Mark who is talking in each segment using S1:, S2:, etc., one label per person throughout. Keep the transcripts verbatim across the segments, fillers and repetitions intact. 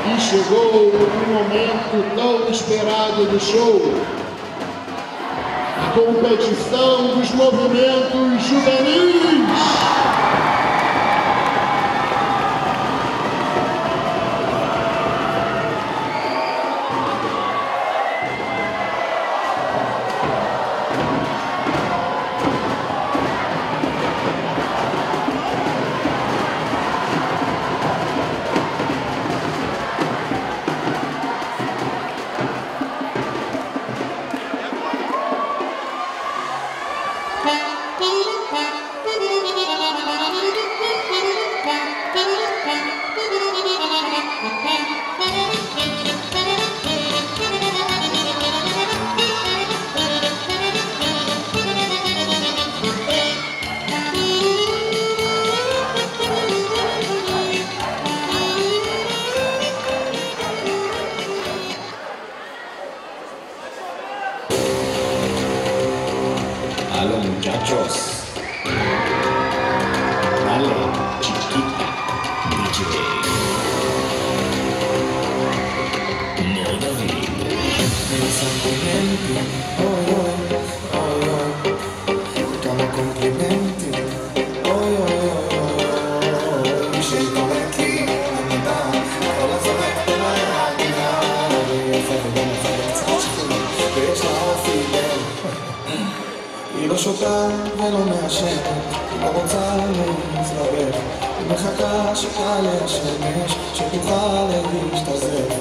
S1: E chegou o momento tão esperado do show. A competição dos movimentos juvenis.
S2: Hola muchachos, dale chiquita, D J No David.
S3: Complimenti, oi oi, oi oi, chiamo complimenti, oi oi oi oi, mi scelgo vecchi, mi dà, con la zona della radio, e fai bene fare il sacco, e ciao fidel. היא לא שותה ולא מעשנת, היא לא רוצה להתלבט, היא מחכה שתעלה השמש, שתוכל להשתזף.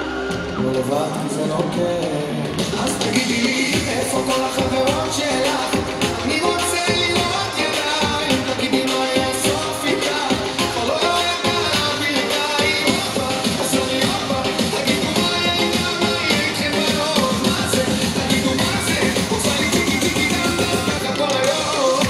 S3: לא לבד כי זה לא כיף. אז תגידי לי איפה כל החברות שלך, אני רוצה לראות ידיים, תגידי מה יעשות איתך, כבר לא יורד להעביר ידיים. אז אני אבא, תגידו מה יהיה איתה, מה יהיה איתכם בראש, מה זה, תגידו מה זה, רוצה לי צ'יקי צ'יקי דם דם ככה כל היום.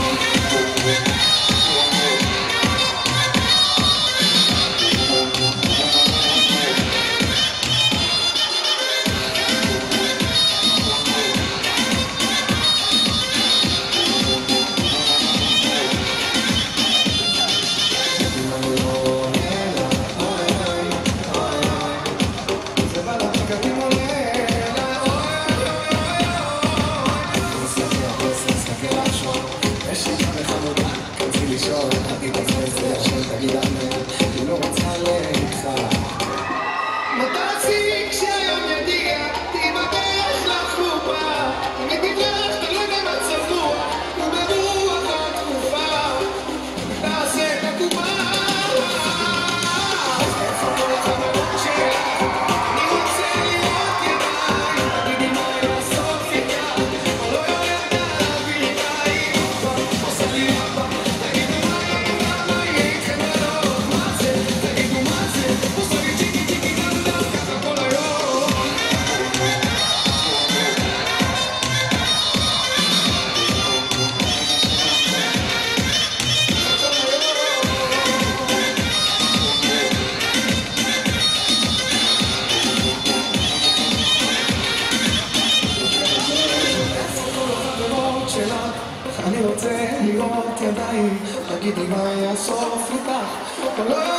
S3: אני רוצה לראות ידיים, תגידי מה יהיה הסוף איתך,